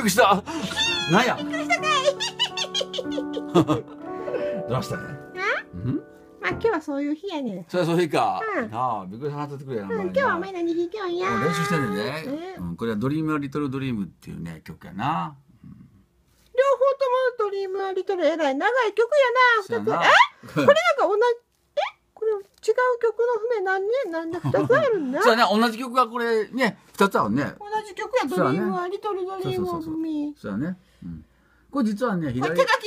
りした。なんや。 びっくりしたかい。 どうしたね。うん。 まあ今日はそういう日やねん。 そりゃそういう日か。 うんなあ、びっくりさせてくれやな。 今日はお前何弾きよんや。 練習してんねんね。これはドリームはリトルドリームっていうね曲やな。 両方ともドリームはリトルえらい長い曲やな。 そうやな。 これなんか同じこれ違う曲の譜面なんで2つあるんだ。 そうやな、同じ曲がこれね2つあるね。 同じ曲やドリームはリトルドリームオブミー。 そうやね。これ実はね手書き左。 分かった。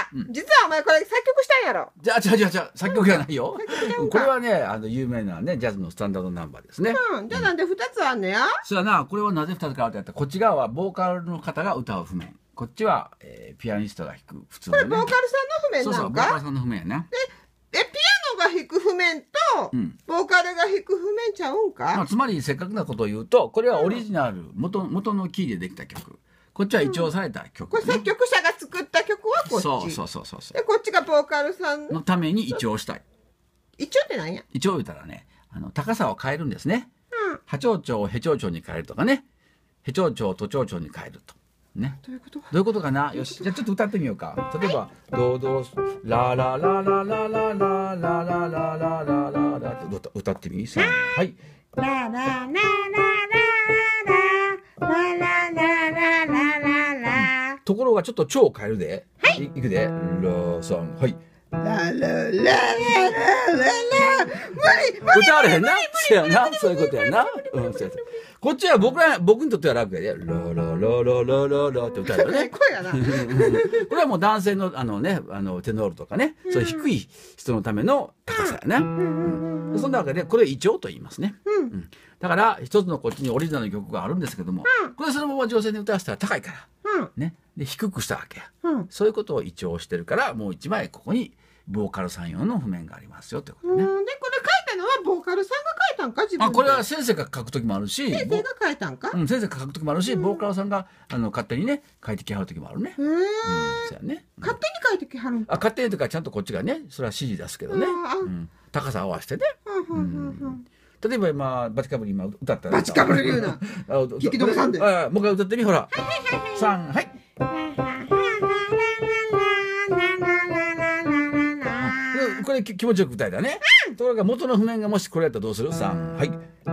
実はお前これ作曲したんやろ。 じゃあ作曲じゃないよ。これはね有名なねジャズのスタンダードナンバーですね。 じゃあなんで2つあんねや。 そうやな、これはなぜ2つかってやったらこっち側はボーカルの方が歌う譜面、こっちはピアニストが弾く普通のね。 これボーカルさんの譜面なんか。 そうボーカルさんの譜面やな。 ピアノが弾く譜面とボーカルが弾く譜面ちゃうんか。 つまりせっかくなことを言うとこれはオリジナル元のキーでできた曲、こっちは一応された曲、 これ作曲者が作った曲はこっち。 そうでこっちがボーカルさんのために一応したい。 一応ってなんや。 一応言ったらね高さを変えるんですね。波長長をヘ長長に変えるとかね、ヘ長長を都長長に変えるとね。 どういうこと？ どういうことかな。よし、じゃあちょっと歌ってみようか。例えばドドララララララララララララララって歌ってみ。はい。 ララララララララララララ。 ところがちょっと調を変えるで。はい。いくで。ラさんはい。 ラララララララ。無理。 歌われへんな。そうやな。そういうことやな。こっちは僕にとっては楽やで。ラララララララって歌えるね。 声やな。 これはもう男性のテノールとかね、そういう低い人のための高さやね。そんなわけでこれイチョウと言いますね。だから一つのこっちにオリジナルの曲があるんですけども、これそのまま女性に歌わせたら高いからね。で低くしたわけや。そういうことをイチョウしてるから、もう一枚ここにボーカルさん用の譜面がありますよってことね。 でこれ書いたのはボーカルさんが書いたんか、自分で。 これは先生が書く時もあるし、 先生が書いたんか。 先生が書く時もあるし、ボーカルさんが勝手にね書いてきはる時もあるね。そうやね。 勝手に書いてきはるんか。 勝手にとかちゃんとこっちがね、それは指示出すけどね。高さ合わせてね。例えば今バチカブリ今歌ったら。 バチカブリ言うな。引き止めさんで。 もう一回歌ってみほら。3はい。これ気持ちよく歌えたね。ところが元の譜面がもしこれやったらどうする？ 3はい。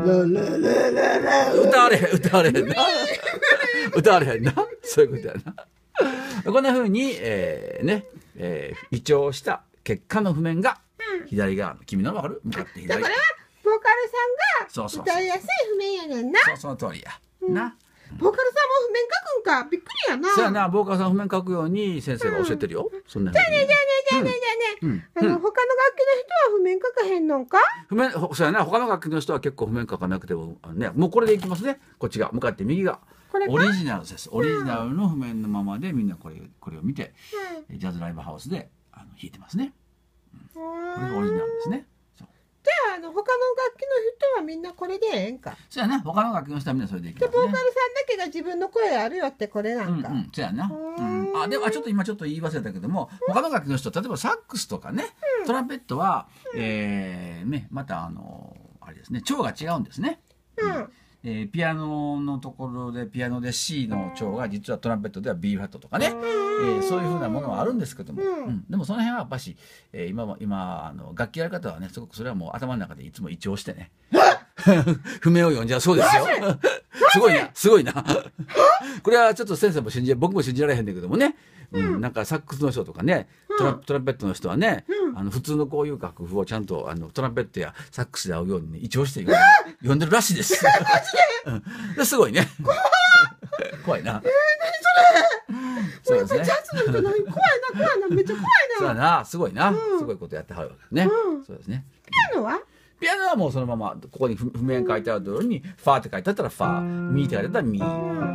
歌われへんな。歌われへんな。そういうことやな。こんな風にイチョウした結果の譜面が左側の君の分かる？向かって左。 これはボーカルさんが歌いやすい譜面やねんな。 その通りやな。 ボーカルさんも譜面書くんか。びっくりやな。 そうやな、ボーカルさん譜面書くように先生が教えてるよ。そんな風に。 じゃあね。他の楽器の人は譜面書かへんのんか？ そうやな、他の楽器の人は結構譜面書かなくてもね、もうこれでいきますね。こっちが向かって右がオリジナルです。オリジナルの譜面のままでみんなこれを見て、ジャズライブハウスで弾いてますね。これがオリジナルですね。 じゃあ他の楽器の人はみんなこれでええんか。 そうやな、他の楽器の人はみんなそれでいきますね。 ボーカルさんだけが自分の声あるよってこれなんか。 そうやな。でも今ちょっと言い忘れたけども、他の楽器の人、例えばサックスとかね、トランペットはまたあれですね、調が違うんですね。ピアノのところでピアノで C の調が実はトランペットでは B フラットとかね、そういうふうなものはあるんですけども、でもその辺はやっぱし、今楽器やる方はね、すごくそれはもう頭の中でいつも一応してね譜面を読んじゃうそうですよ。すごいなこれはちょっと先生も僕も信じられへんねんけどもね、なんかサックスの人とかね、トランペットの人はね、普通のこういう楽譜をちゃんとトランペットやサックスで合うようにね、一応して読んでるらしいです。すごいね。怖いな。 何それ。そうですね。ジャズの人怖いな、めっちゃ怖いな。 そうやな、すごいな、すごいことやってはるわけですね。そうですね。ピアノはもうそのままここに譜面書いてある通りにファーって書いてあったらファー、ミーって書いてあったらミ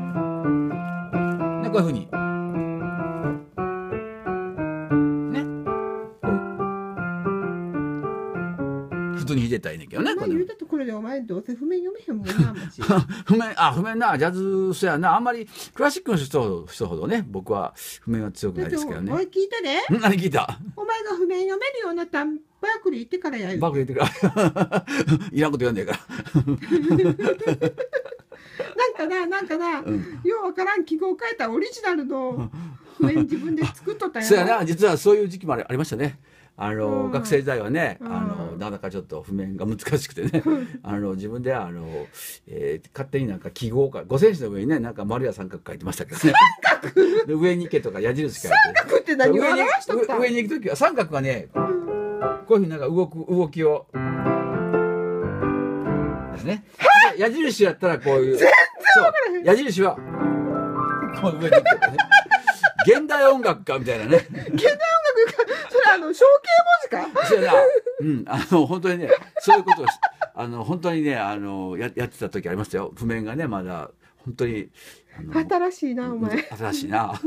ー。こういうふうに。普通に弾いてたらいいねんけどね。 言うたところでお前どうせ譜面読めへんもんな、マジ。 譜面な、ジャズそうやな、あんまりクラシックの人ほどね、僕は譜面は強くないですけどね。 お前聞いたで。 何聞いた？ お前が譜面読めるようになったらバークリー行ってからやる。 バークリー行ってからいらんこと言わんねえから。 なんかな、 うんようわからん記号を変えたオリジナルの譜面自分で作っとったんやそうやな、実はそういう時期もありましたね。 うん学生時代はね、 うんなかなかちょっと譜面が難しくてね、自分で勝手になんか記号か、五線紙の上にね、なんか丸や三角書いてましたけどね。で上に行けとか矢印書いて。 三角って何を表しとったん？ 上に行くときは、三角はね、こういうふうになんか動きを。ですね。で矢印やったらこういう。 全然わからへん。 矢印は、こう上に行くとかね。現代音楽かみたいなね。 現代音楽か、それ象形文字か？ そうやな。本当にね、そういうことを本当にね、やってた時ありましたよ。譜面がね、まだ、本当に。 新しいな、お前。 新しいな。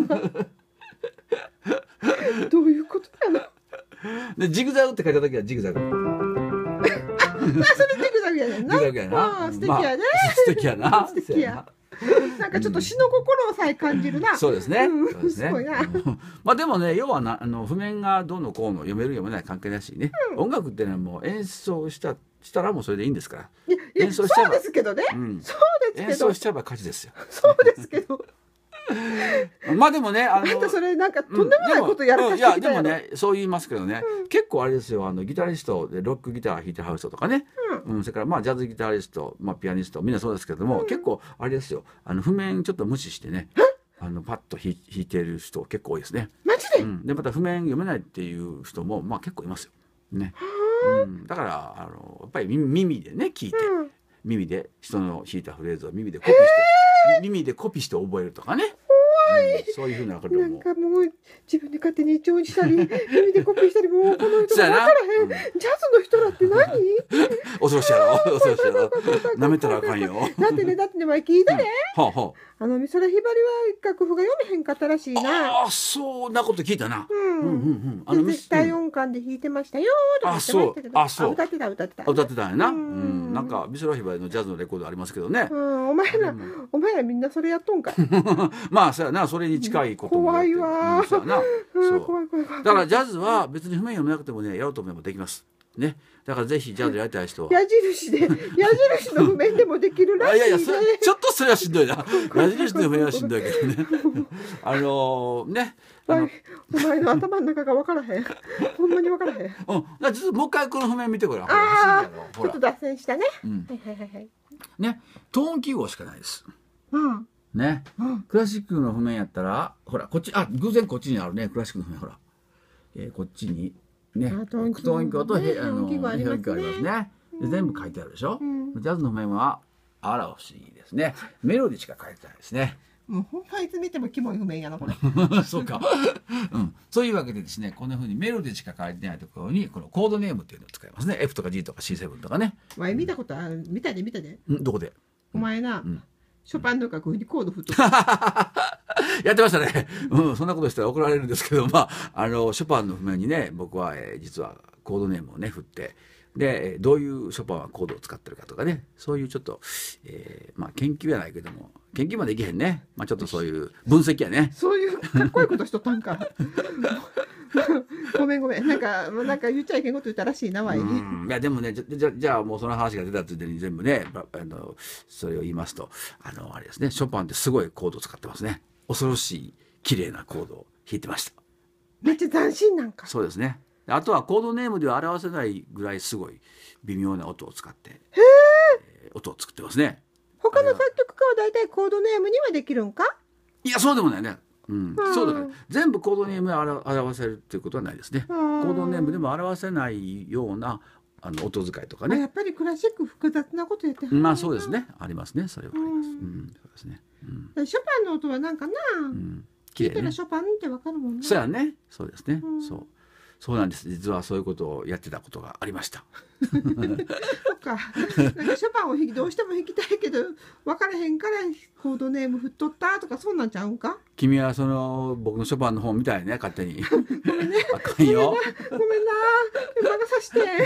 どういうことやな。 で、ジグザグって書いた時はジグザグ。 それジグザグやねんな。 ジグザグやな。 素敵やね。 素敵やな。 素敵や。なんかちょっと詩の心さえ感じるな。 そうですね。そうですね。 すごいな。 まあでもね、要は譜面がどうのこうの読める読めない関係なしにね、音楽ってのはもう演奏したらもうそれでいいんですから。 いや、そうですけどね。そうですけど。 演奏しちゃえば勝ちですよ。 そうですけど。 まあでもね、 あんたそれなんかとんでもないことやらかしてきたやろ。 いやでもね、そう言いますけどね、結構あれですよ、ギタリストでロックギター弾いてはる人とかね、それからまあジャズギタリスト、まあピアニストみんなそうですけども、結構あれですよ、譜面ちょっと無視してね、パッと弾いてる人結構多いですね。 マジで？ でまた譜面読めないっていう人もまあ結構いますよ。ね。だからやっぱり耳でね聞いて、耳で人の弾いたフレーズを耳でコピーして覚えるとかね。そういうふうなことも。 なんかもう自分で勝手に一音したり耳でコピーしたり、もうこの人分からへん。ジャズの人らって何？ 恐ろしいやろ、恐ろしいやろ。なめたらあかんよ。 だってね前聞いたね。美空ひばりは楽譜が読めへんかったらしいな。 ああ、そんなこと聞いたな。 絶対音感で弾いてましたよとか言ってましたけど。 そう。 歌ってた。 歌ってたんやな。なんか美空ひばりのジャズのレコードありますけどね。 お前らみんなそれやっとんかい。 まあそうやな、それに近いことも。 怖いわ。 そうやな。 怖い。 だからジャズは別に譜面読めなくてもね、やろうと思えばできます。ね。だからぜひジャズやりたい人は。 矢印の譜面でもできるらしいね。 いや、ちょっとそれはしんどいな。矢印の譜面はしんどいけどね。ね。 お前の頭の中が分からへん。ほんまに分からへん。 ちょっともう一回この譜面見てごらん。 ちょっと脱線したね。 ね。トーン記号しかないです。ね。クラシックの譜面やったら、ほら、こっち、偶然こっちにあるね、クラシックの譜面、ほら。こっちに、ね、トーン記号と標記号ありますね。全部書いてあるでしょ。ジャズの譜面は、あら不思議ですね。メロディーしか書いてないですね。 もうほんまいつ見てもキモい譜面やな、これ。 そうか。そういうわけでですね、こんな風にメロディーしか書いてないところに、このコードネームっていうのを使いますね。F とか G とか C7 とかね。 前見たことある。見たで。 どこで？ お前な、ショパンの楽譜にコード振っとやってましたね。そんなことしたら怒られるんですけど、まあ、ショパンの譜面にね、僕は、実はコードネームをね、振って、で、どういうショパンはコードを使ってるかとかね、そういうちょっと、まあ、研究やないけども、研究までいけへんね。まあ、ちょっとそういう分析やね。 そういうかっこいいことしとったんか。ごめん。なんか言っちゃいけんこと言ったらしいな、わい。 いや、でもね、じゃあもうその話が出たついでに全部ね、それを言いますと、あれですね、ショパンってすごいコードを使ってますね。恐ろしい、綺麗なコードを弾いてました。 めっちゃ斬新なんか。 そうですね。あとはコードネームでは表せないぐらいすごい微妙な音を使って、音を作ってますね。 他の作曲家は大体コードネームにはできるんか？ いや、そうでもないね。そうだから全部コードネームで表せるっていうことはないですね。コードネームでも表せないような音遣いとかね。 やっぱりクラシック複雑なことやってはる。 まあそうですね。ありますね。それはあります。そうですね。 ショパンの音はなんかな、聞いたらショパンってわかるもんね。 そうやね。そうですね。そうなんです。実はそういうことをやってたことがありました。 そっか。なんかショパンをどうしても弾きたいけど分からへんからコードネーム振っとったとか、そんなんちゃうんか？ 君は僕のショパンの本みたいね、勝手に。ごめんね。あかんよ。 ごめんな。魔が差して。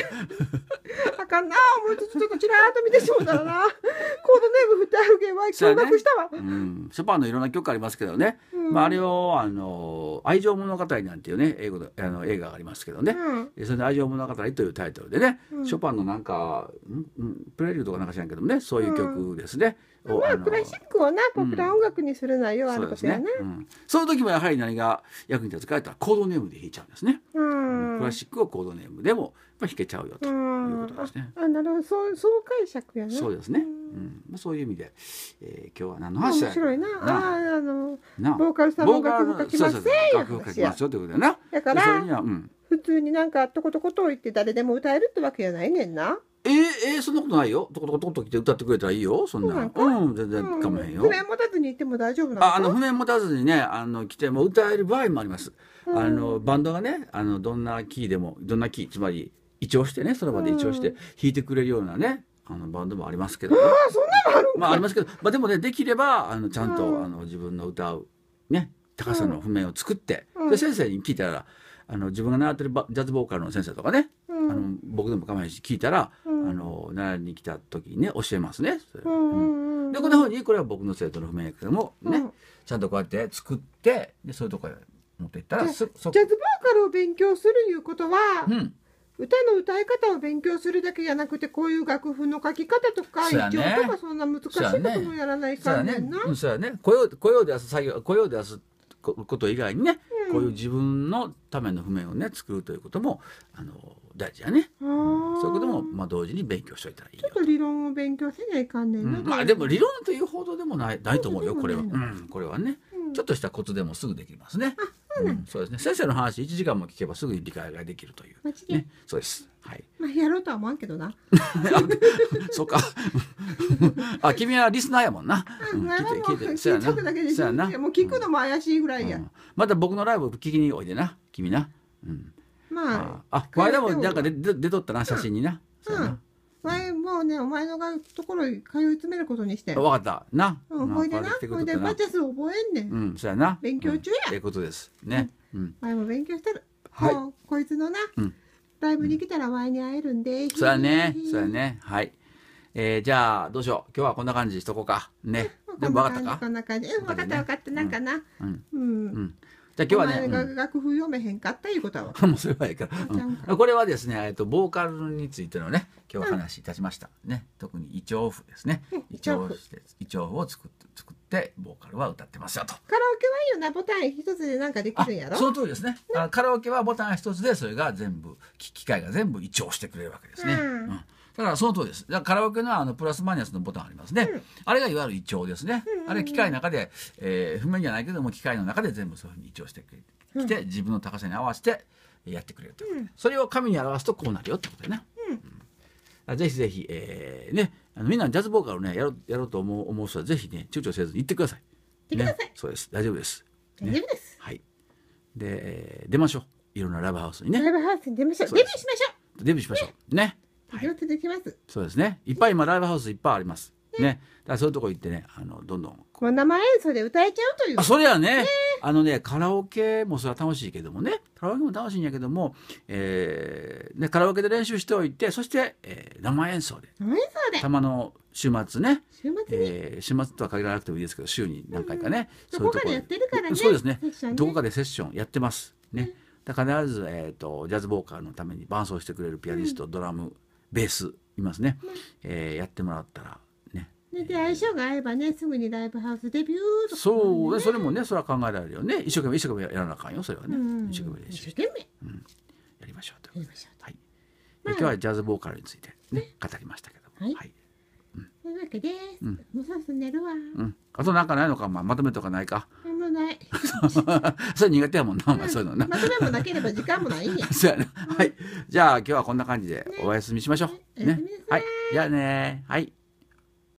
あかんな。もうちょっとちらーっと見てしまったらな。コードネーム振ってあるけんは驚愕したわ。 ショパンのいろんな曲ありますけどね。 まあ、あれを愛情物語なんていうね映画がありますけどね、それで愛情物語というタイトルでね、ショパンのなんかプレリュードかなんか知らんけどもね、そういう曲ですね。 まあクラシックをなポピュラー音楽にするのはようあることやね。 その時もやはり何が役に立つかやったらコードネームで弾いちゃうんですね。クラシックをコードネームでもやっぱ弾けちゃうよということですね。 なるほど、そう解釈やね。 そうですね。そういう意味で今日は何の話だ。 面白いな。ボーカルさんの楽譜書きますね。 楽譜書きますよということでな。 だから普通になんかとことこと言って誰でも歌えるってわけじゃないねんな。 そんなことないよ。とことこと来て歌ってくれたらいいよ。そんな。全然構えへんよ。 譜面持たずに行っても大丈夫なの？ 譜面持たずにね来ても歌える場合もあります。バンドがねどんなキーでもどんなキーつまり一応してねその場で一応して弾いてくれるようなねバンドもありますけど、 そんなのあるんか。 ありますけど、でもねできればちゃんと自分の歌うね高さの譜面を作ってで先生に聞いたら自分が習ってるジャズボーカルの先生とかね僕でも構わないし聞いたら習いに来た時にね教えますね。でこんな風にこれは僕の生徒の譜面やけどもねちゃんとこうやって作ってでそういうとこへ持っていったらジャズボーカルを勉強するいうことは、歌の歌い方を勉強するだけじゃなくてこういう楽譜の書き方とか一応とかそんな難しいこともやらないかんねんな。 そうやね。雇用で出す作業雇用で出すこと以外にねこういう自分のための譜面をね作るということも大事やね。そういうことも同時に勉強しといたらいいよ。 ちょっと理論を勉強せないかんねんな。 でも理論というほどでもないと思うよこれは。これはねちょっとしたコツでもすぐできますね。そうですね。先生の話1時間も聞けばすぐに理解ができるという。ね、そうです。はい。 やろうとは思わんけどな。 そうか。君はリスナーやもんな。 聞いてそうだけでしょ。もう聞くのも怪しいぐらいや。 また僕のライブ聞きにおいでな、君な。これでもなんか出とったな写真にな。 前もうねお前のところに通い詰めることにして。 分かったな。 ほいでな。ほいでバチャス覚えんねん。 そうやな。 勉強中や。 いうことですね。 前も勉強してる。もうこいつのなライブに来たら前に会えるんで。 そうやね。そうやね。はい。じゃあどうしよう。今日はこんな感じにしとこうか。ね。でも分かったか。 こんな感じ。分かったなんかな。 じゃあ今日はね。 お前が楽譜読めへんかったいうことは。 もうそれはいいから。これはですね、ボーカルについてのね、今日お話しいたしました。ね、特にイチョウ譜ですね。イチョウ譜を作ってボーカルは歌ってますよと。 カラオケはいいよな、ボタン一つでなんかできるんやろ。 その通りですね。カラオケはボタン一つでそれが全部機械が全部イチョウしてくれるわけですね。だからその通りです。カラオケのプラスマイナスのボタンありますね。あれがいわゆるイチョウですね。あれ機械の中で、譜面じゃないけども機械の中で全部そういうふうにイチョウしてくれて、自分の高さに合わせてやってくれるということで、それを紙に表すとこうなるよってことでね。ぜひぜひ、ね、みんなジャズボーカルをねやろうと思う人はぜひね躊躇せずに言ってください。 言ってください。 そうです。大丈夫です。 大丈夫です。 はい。で出ましょう。いろんなライブハウスにね。 ライブハウスに出ましょう。デビューしましょう。 デビューしましょう。ね。 できます。 そうですね。いっぱい今ライブハウスいっぱいあります。ね。だからそういうとこ行ってね、どんどん。 生演奏で歌えちゃうという。 それはね、カラオケもそれは楽しいけどもね、カラオケも楽しいんやけども、カラオケで練習しておいて、そして、生演奏で。たまの週末ね。週末とは限らなくてもいいですけど、週に何回かね。 どこかでやってるからね。 そうですね。どこかでセッションやってます。ね。だから必ず、ジャズボーカルのために伴奏してくれるピアニスト、ドラム、ベースいますね。やってもらったら。 で相性が合えばねすぐにライブハウスデビューとか、 そうね、それもねそれは考えられるよね。一生懸命やらなあかんよそれはね。一生懸命練習してやりましょうということで、はい。今日はジャズボーカルについてね語りましたけども、はい。 というわけでもうそろそろ寝るわ。 あとなんかないのか、まとめとかないか。 もうない。 それ苦手やもんなお前そういうのな。 まとめもなければ時間もないんや。 そうやな。はい。じゃあ今日はこんな感じでお休みしましょう。ね。はい。じゃあね。はい。